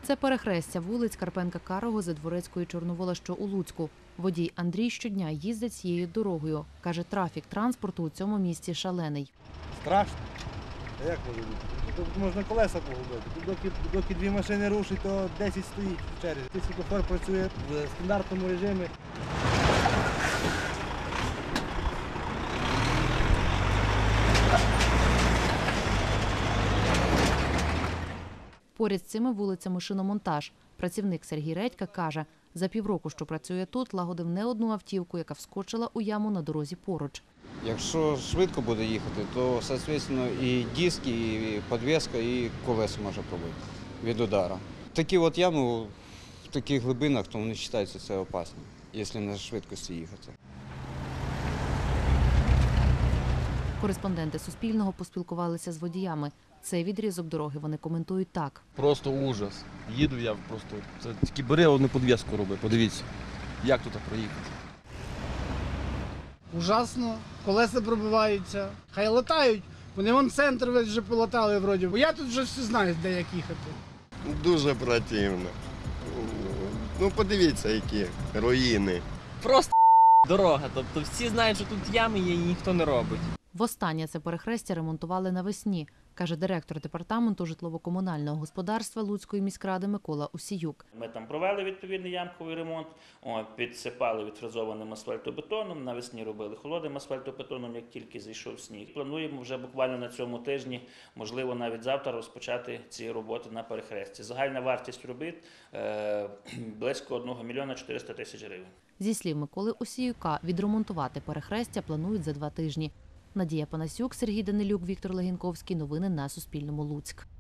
Це перехрестя вулиць Карпенка-Карого, Задворецької, Чорновола, що у Луцьку. Водій Андрій щодня їздить цією дорогою. Каже, трафік транспорту у цьому місці шалений. Страшно. А як може бути? Тут можна колеса погубити. Доки дві машини рушать, то 10 стоїть в черзі. Світлофор працює в стандартному режимі. Поряд з цими вулицями шиномонтаж. Працівник Сергій Редька каже, за півроку, що працює тут, лагодив не одну автівку, яка вскочила у яму на дорозі поруч. Якщо швидко буде їхати, то, відповідно, і диск, і підвіска, і колеса може пробити від удару. Такі от ями в таких глибинах, то вони вважаються це опасно, якщо на швидкості їхати. Кореспонденти Суспільного поспілкувалися з водіями. Цей відрізок дороги вони коментують так. Просто ужас. Їду я просто, це тільки бери одну підвіску роби, подивіться, як тут проїхати. Ужасно, колеса пробиваються, хай латають, вони вон центр весь вже полатали вроді, бо я тут вже все знаю, де як їхати. Дуже противно. Ну подивіться, які руїни. Просто дорога, тобто всі знають, що тут ями є і ніхто не робить. Востаннє це перехрестя ремонтували навесні, каже директор департаменту житлово-комунального господарства Луцької міськради Микола Усіюк. Ми там провели відповідний ямковий ремонт, підсипали відфрезованим асфальтобетоном, навесні робили холодним асфальтобетоном, як тільки зійшов сніг. Плануємо вже буквально на цьому тижні, можливо навіть завтра, розпочати ці роботи на перехресті. Загальна вартість робіт близько 1 мільйона 400 тисяч гривень. Зі слів Миколи Усіюка, відремонтувати перехрестя планують за 2 тижні. Надія Панасюк, Сергій Данилюк, Віктор Легінковський. Новини на Суспільному. Луцьк.